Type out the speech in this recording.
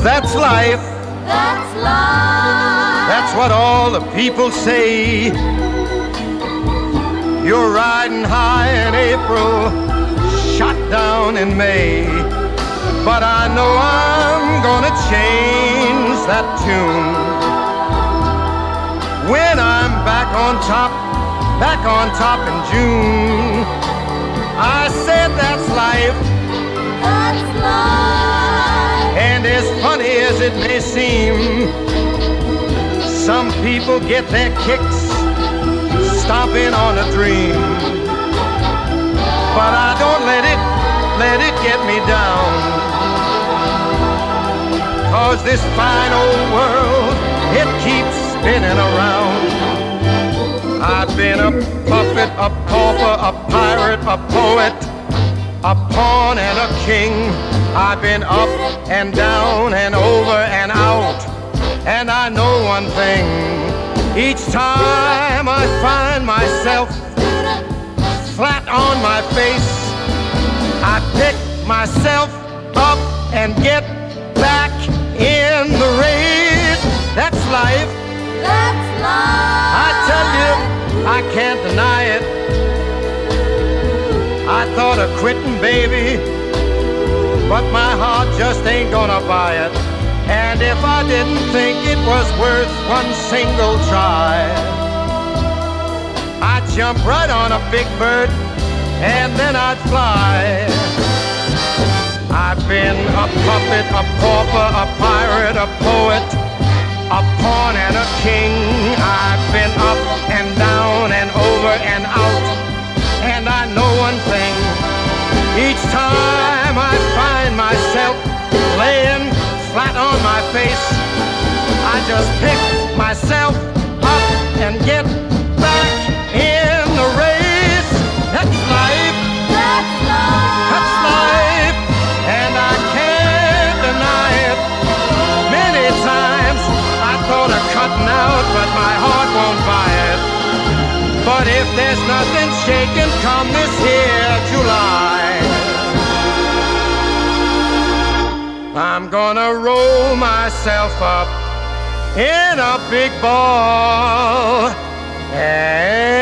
That's life. That's life. That's what all the people say. You're riding high in April, shot down in May. But I know I'm gonna change that tune when I'm back on top in June. I said that's life. That's life. And as funny as it may seem, some people get their kicks stomping on a dream. But I don't let it get me down. 'Cause this fine old world, it keeps spinning around. I've been a puppet, a pauper, a pirate, a poet, a pawn and a king. I've been up and down and over and out. And I know one thing, each time I find myself flat on my face, I pick myself up and get back in the race. That's life. That's life. I tell you, I can't deny it. I thought of quitting, baby, but my heart just ain't gonna buy it. And if I didn't think it was worth one single try, I'd jump right on a big bird and then I'd fly. I've been a puppet, a pauper, a pirate, a poet, a pawn and a king. I've been up and down and over and out. And I know one thing, each time I find myself laying flat on my face, I just pick myself up and get back in the race. That's life. That's life. That's life. And I can't deny it. Many times I thought of cutting out, but my heart won't buy it. But if there's nothing shaking come this here July, I'm gonna roll myself up in a big ball and